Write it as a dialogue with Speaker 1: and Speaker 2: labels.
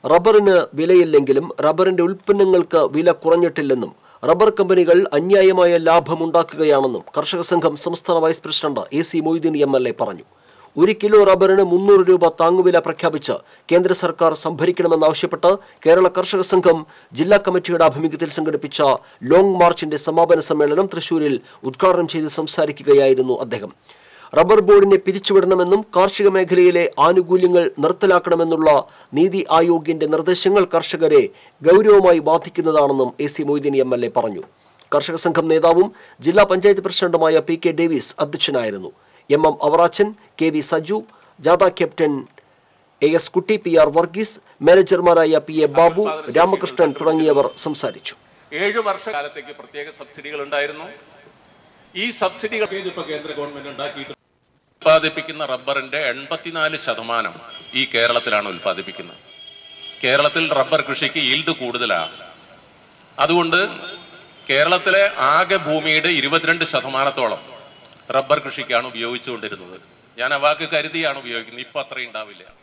Speaker 1: റബ്ബറിന് വിലയില്ലെങ്കിലും റബ്ബറിന്റെ ഉൽപ്പന്നങ്ങൾക്ക് വില കുറഞ്ഞിട്ടില്ലെന്നും റബ്ബർ കമ്പനികൾ അന്യായമായ ലാഭമുണ്ടാക്കുകയാണെന്നും കർഷക സംഘം സംസ്ഥാന vice president AC Moideen MLA പറഞ്ഞു. 1 കിലോ റബ്ബറിന് 300 രൂപ താങ്ങുവില പ്രഖ്യാപിച്ച് കേന്ദ്ര സർക്കാർ സംഭരിക്കണമെന്നാവശ്യപ്പെട്ട് കേരള കർഷക സംഘം ജില്ലാ കമ്മിറ്റിയുടെ ആഭിമുഖ്യത്തിൽ സംഘടിപ്പിച്ച ലോങ് മാർച്ചിന്റെ സമാപന സമ്മേളനം തൃശൂരിൽ ഉദ്ഘാടനം ചെയ്ത് സംസാരിക്കുകയായിരുന്നു അദ്ദേഹം. റബ്ബർ ബോർഡിനെ പിരിച്ചുവിടണമെന്നും കാർഷിക മേഖലയിലെ ആനുകൂല്യങ്ങൾ നിർത്തലാക്കണമെന്നുള്ള നീതി ആയോഗിന്റെ നിർദ്ദേശങ്ങൾ കർഷകരെ ഗൗരവമായി ബാധിക്കുന്നതാണെന്നും AC മൊയ്തീൻ MLA പറഞ്ഞു. കർഷക സംഘം നേതാവും ജില്ലാ പഞ്ചായത്ത് പ്രസിഡന്റുമായ PK ഡേവിസ് അധ്യക്ഷനായിരുന്നു. MM അവറാച്ചൻ, KV സജു, ജാഥ captain AS Kutty, PR Varghese, മാനേജർമാരായ PA ബാബു, രാമകൃഷ്ണൻ തുടങ്ങിയവർ സംസാരിച്ചു.
Speaker 2: 7 വർഷക്കാലത്തേക്ക് പ്രത്യേക സബ്സിഡികൾ ഉണ്ടായിരുന്നു. ഈ സബ്സിഡികൾ കേന്ദ്ര ഗവൺമെന്റ് ഉണ്ടാക്കിയിട്ട് ഉൽപ്പാദിപ്പിക്കുന്ന റബ്ബറിന്റെ 84% ഈ കേരളത്തിലാണ് ഉൽപ്പാദിപ്പിക്കുന്നത്. കേരളത്തിൽ റബ്ബർ കൃഷിക്ക് ഈൽഡ് കൂടുതലാണ്. അതുകൊണ്ട് കേരളത്തിലെ ആകെ ഭൂമിയുടെ 22% റബ്ബർ കൃഷിക്കാണ് ഉപയോഗിച്ചുകൊണ്ടിരുന്നത്. ഞാൻ ആ വാക്ക് കരുതിയാണ് ഉപയോഗിക്കുന്നത്. ഇപ്പം അത്രയും ഉണ്ടാവില്ല.